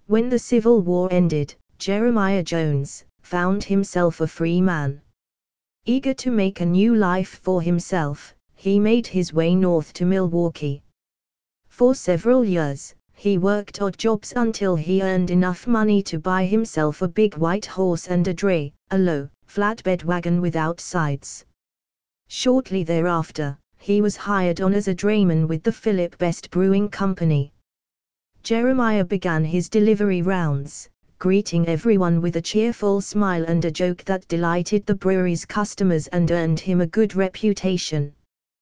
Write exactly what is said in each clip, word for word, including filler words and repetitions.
When the Civil War ended, Jeremiah Jones found himself a free man. Eager to make a new life for himself, he made his way north to Milwaukee. For several years, he worked odd jobs until he earned enough money to buy himself a big white horse and a dray, a low, flatbed wagon without sides. Shortly thereafter, he was hired on as a drayman with the Philip Best Brewing Company. Jeremiah began his delivery rounds, greeting everyone with a cheerful smile and a joke that delighted the brewery's customers and earned him a good reputation.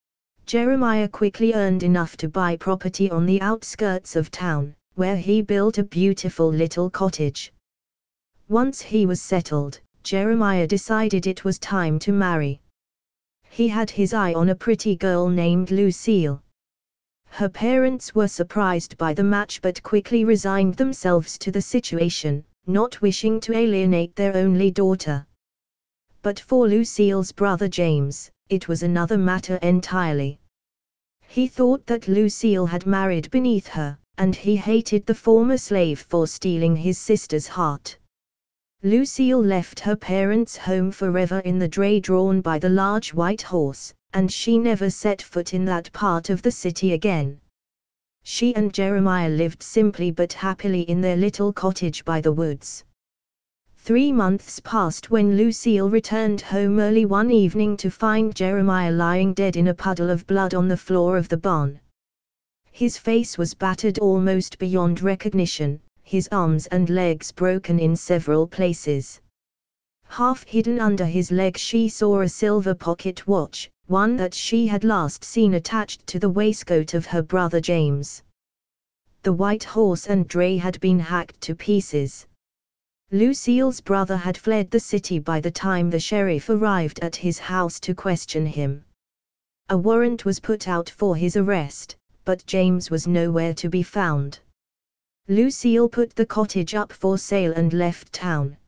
Jeremiah quickly earned enough to buy property on the outskirts of town, where he built a beautiful little cottage. Once he was settled, Jeremiah decided it was time to marry. He had his eye on a pretty girl named Lucille. Her parents were surprised by the match but quickly resigned themselves to the situation, not wishing to alienate their only daughter. But for Lucille's brother James, it was another matter entirely. He thought that Lucille had married beneath her, and he hated the former slave for stealing his sister's heart. Lucille left her parents' home forever in the dray drawn by the large white horse, and she never set foot in that part of the city again. She and Jeremiah lived simply but happily in their little cottage by the woods. Three months passed when Lucille returned home early one evening to find Jeremiah lying dead in a puddle of blood on the floor of the barn. His face was battered almost beyond recognition, his arms and legs broken in several places. Half hidden under his leg she saw a silver pocket watch, one that she had last seen attached to the waistcoat of her brother James. The white horse and dray had been hacked to pieces. Lucille's brother had fled the city by the time the sheriff arrived at his house to question him. A warrant was put out for his arrest, but James was nowhere to be found. Lucille put the cottage up for sale and left town.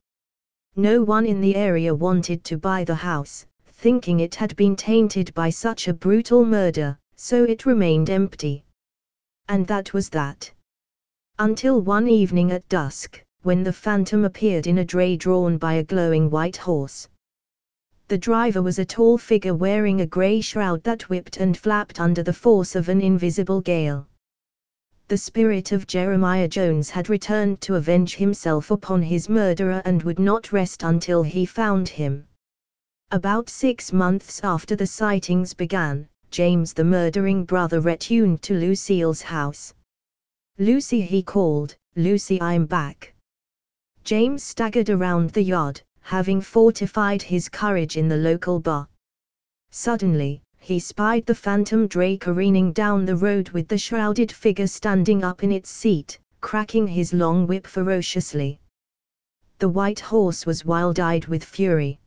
No one in the area wanted to buy the house, thinking it had been tainted by such a brutal murder, so it remained empty. And that was that. Until one evening at dusk, when the phantom appeared in a dray drawn by a glowing white horse. The driver was a tall figure wearing a grey shroud that whipped and flapped under the force of an invisible gale. The spirit of Jeremiah Jones had returned to avenge himself upon his murderer and would not rest until he found him. About six months after the sightings began, James the murdering brother returned to Lucille's house. "Lucy," he called, "Lucy, I'm back." James staggered around the yard, having fortified his courage in the local bar. Suddenly, he spied the phantom dray careening down the road with the shrouded figure standing up in its seat, cracking his long whip ferociously. The white horse was wild-eyed with fury.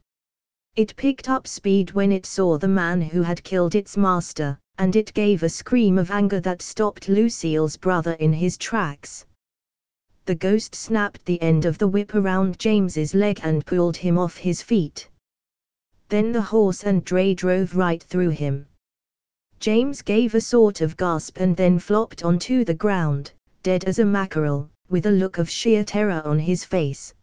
It picked up speed when it saw the man who had killed its master, and it gave a scream of anger that stopped Lucille's brother in his tracks. The ghost snapped the end of the whip around James's leg and pulled him off his feet. Then the horse and dray drove right through him. James gave a sort of gasp and then flopped onto the ground, dead as a mackerel, with a look of sheer terror on his face.